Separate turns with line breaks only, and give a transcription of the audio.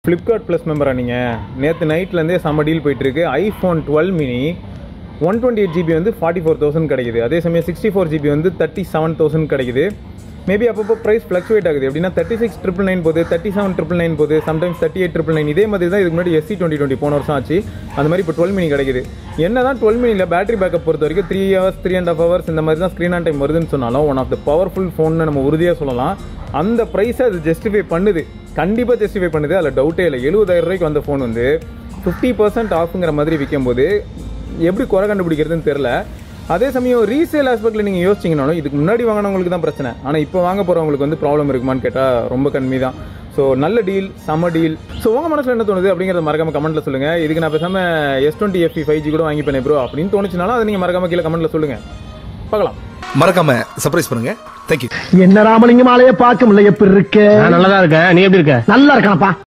Flipkart plus மெம்பரா நீங்கள்? நேற்று நைட்லேருந்தே செம்ம டீல் போயிட்டுருக்கு. ஐஃபோன் 12 மினி 128 GB வந்து 44,000 கிடைக்குது. அதே சமயம் 64 GB வந்து 37,000 கிடைக்குது. மேபி அப்பப்போ ப்ரைஸ் ஃப்ளக்சுவேட் ஆகுது. எப்படின்னா 36,999 போகுது, 37,999 போகுது, சம்டைம்ஸ் 38,999. இதே மாதிரி தான் இதுக்கு முன்னாடி SC 2020 போன வருஷம் ஆச்சு. அந்த மாதிரி இப்போ 12 மினி கிடைக்குது. என்ன தான் 12 மினியில் பேட்டரி பேக்கப் பொறுத்த வரைக்கும் 3 hours 3.5 hours இந்த மாதிரி தான் ஸ்க்ரீன் ஆன் டைம் வருதுன்னு சொன்னாலும் ஒன் ஆஃப் த பவர்ஃபுல் ஃபோன்னு நம்ம உறுதியாக சொல்லலாம். அந்த ப்ரைஸை அது ஜஸ்டிஃபை பண்ணுது, கண்டிப்பாக ஜஸ்டிஃபை பண்ணுது, அதில் டவுட்டே இல்லை. 70,000 ரூபாய்க்கு வந்த ஃபோன் வந்து 50% ஆஃப்ங்கிற மாதிரி விற்கும்போது எப்படி குறை கண்டுபிடிக்கிறதுன்னு தெரில. அதே சமயம் ரீசேல் ஆஸ்பெக்டில் நீங்கள் யோசிச்சிங்கனாலும் இதுக்கு முன்னாடி வாங்கினவங்களுக்கு தான் பிரச்சனை. ஆனால் இப்போ வாங்க போகிறவங்களுக்கு வந்து ப்ராப்ளம் இருக்குமான்னு கேட்டால் ரொம்ப கம்மி தான். ஸோ நல்ல டீல், செம்ம டீல். ஸோ உங்கள் மனசில் என்ன தோணுது அப்படிங்கிறத மறக்காம கமெண்ட்டில் சொல்லுங்கள். இதுக்கு நான் பேசாமல் S20 FE 5G கூட வாங்கிப்பேன் ப்ரோ அப்படின்னு தோணுச்சுனாலும் அதை நீங்கள் மறக்காம கீழே கமெண்ட்டில் சொல்லுங்கள், பார்க்கலாம்.
மறக்காம சர்ப்ரைஸ் பண்ணுங்க. தேங்க்யூ.
என்ன ராமலிங்கம் ஆலைய பார்க்க முடியல, எப்படி இருக்க?
நல்லதா இருக்க, நீ எப்படி இருக்க?
நல்லா இருக்கானப்பா.